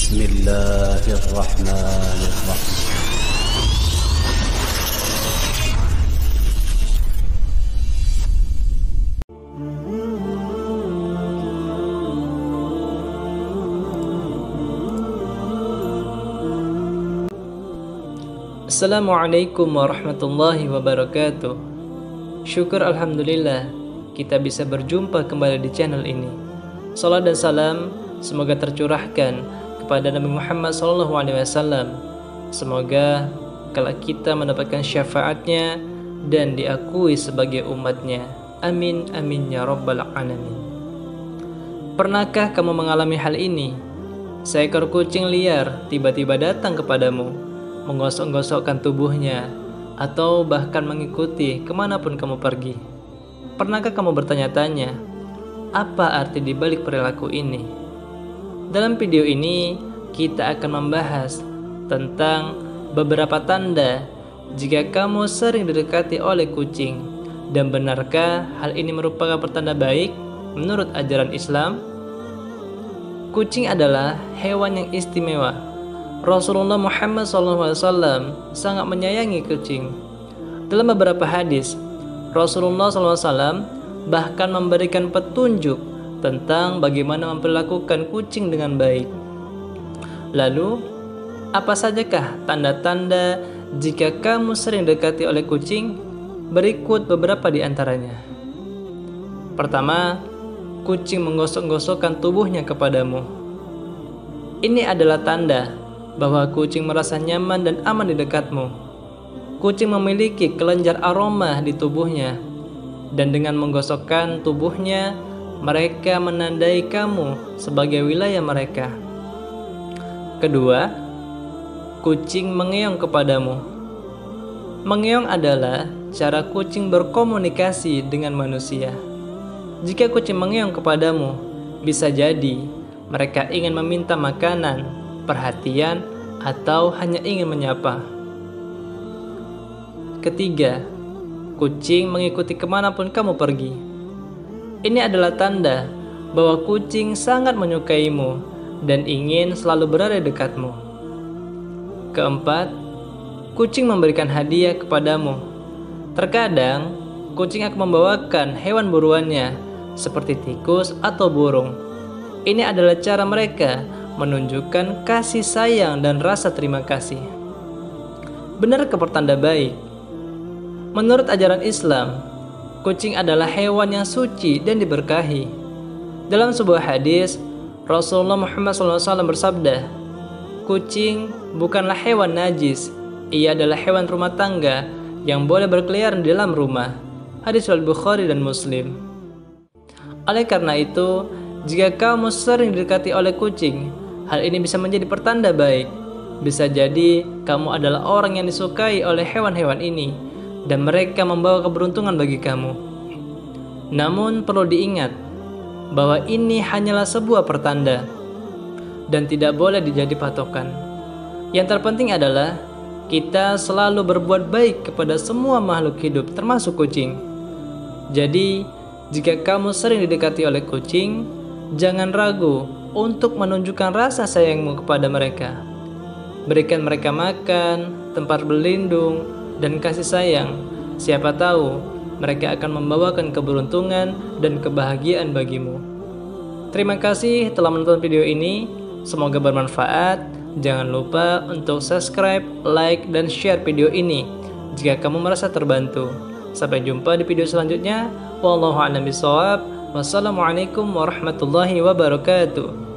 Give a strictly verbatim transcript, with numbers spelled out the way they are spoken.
بسم الله الرحمن الرحيم. Assalamualaikum warahmatullahi wabarakatuh. Syukur alhamdulillah kita bisa berjumpa kembali di channel ini. Salam dan salam semoga tercurahkan kepada Nabi Muhammad shallallahu alaihi wasallam. Semoga kelak kita mendapatkan syafaatnya dan diakui sebagai umatnya. Amin amin ya rabbal alamin. Pernahkah kamu mengalami hal ini? Seekor kucing liar tiba-tiba datang kepadamu, menggosok-gosokkan tubuhnya, atau bahkan mengikuti kemanapun kamu pergi. Pernahkah kamu bertanya-tanya, apa arti dibalik perilaku ini? Dalam video ini, kita akan membahas tentang beberapa tanda jika kamu sering didekati oleh kucing, dan benarkah hal ini merupakan pertanda baik menurut ajaran Islam? Kucing adalah hewan yang istimewa. Rasulullah Muhammad shallallahu alaihi wasallam sangat menyayangi kucing. Dalam beberapa hadis, Rasulullah shallallahu alaihi wasallam bahkan memberikan petunjuk tentang bagaimana memperlakukan kucing dengan baik. Lalu, apa sajakah tanda-tanda jika kamu sering dekati oleh kucing? Berikut beberapa di antaranya. Pertama, kucing menggosok-gosokkan tubuhnya kepadamu. Ini adalah tanda bahwa kucing merasa nyaman dan aman di dekatmu. Kucing memiliki kelenjar aroma di tubuhnya, dan dengan menggosokkan tubuhnya, mereka menandai kamu sebagai wilayah mereka. Kedua, kucing mengeong kepadamu. Mengeong adalah cara kucing berkomunikasi dengan manusia. Jika kucing mengeong kepadamu, bisa jadi mereka ingin meminta makanan, perhatian, atau hanya ingin menyapa. Ketiga, kucing mengikuti kemanapun kamu pergi. Ini adalah tanda bahwa kucing sangat menyukaimu dan ingin selalu berada di dekatmu. Keempat, kucing memberikan hadiah kepadamu. Terkadang, kucing akan membawakan hewan buruannya seperti tikus atau burung. Ini adalah cara mereka menunjukkan kasih sayang dan rasa terima kasih. Benarkah pertanda baik? Menurut ajaran Islam, kucing adalah hewan yang suci dan diberkahi. Dalam sebuah hadis, Rasulullah Muhammad shallallahu alaihi wasallam bersabda, kucing bukanlah hewan najis, ia adalah hewan rumah tangga yang boleh berkeliaran di dalam rumah. Hadis riwayat Bukhari dan Muslim. Oleh karena itu, jika kamu sering didekati oleh kucing, hal ini bisa menjadi pertanda baik. Bisa jadi kamu adalah orang yang disukai oleh hewan-hewan ini, dan mereka membawa keberuntungan bagi kamu. Namun perlu diingat bahwa ini hanyalah sebuah pertanda dan tidak boleh dijadi patokan. Yang terpenting adalah kita selalu berbuat baik kepada semua makhluk hidup, termasuk kucing. Jadi, jika kamu sering didekati oleh kucing, jangan ragu untuk menunjukkan rasa sayangmu kepada mereka. Berikan mereka makan, tempat berlindung, dan kasih sayang. Siapa tahu mereka akan membawakan keberuntungan dan kebahagiaan bagimu. Terima kasih telah menonton video ini. Semoga bermanfaat. Jangan lupa untuk subscribe, like, dan share video ini jika kamu merasa terbantu. Sampai jumpa di video selanjutnya. Wallahu a'lam bishawab. Wassalamualaikum warahmatullahi wabarakatuh.